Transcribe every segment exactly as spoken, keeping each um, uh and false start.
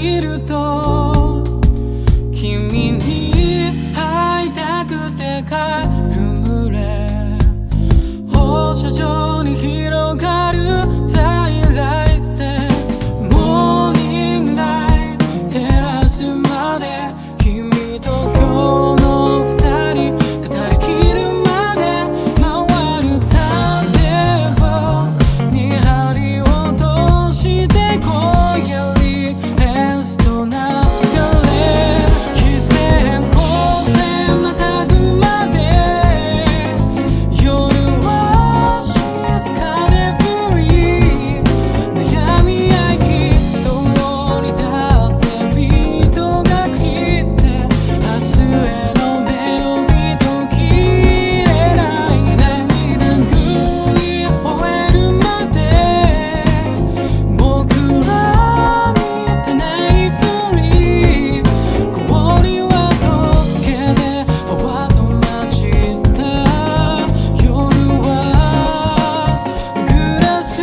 見ると君に会いたくて帰る群れ放射状に広がる在来線モーニングライト照らすまで君と今日の二人語りきるまで回るターンテーブルに針を落として今夜リエスト流れ気づけへん光線またぐまで夜は静かでフリー悩み合いきっとに立ってビートが切って明日へのメロディー途切れない涙ぐい終えるまで僕ら見てないふり氷は溶けて泡と混じった夜はグラス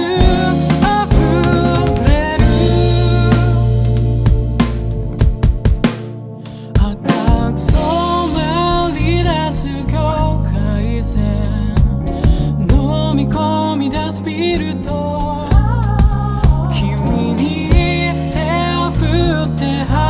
溢れる赤く染まり出す境界線飲み込み出すビールと君に手を振って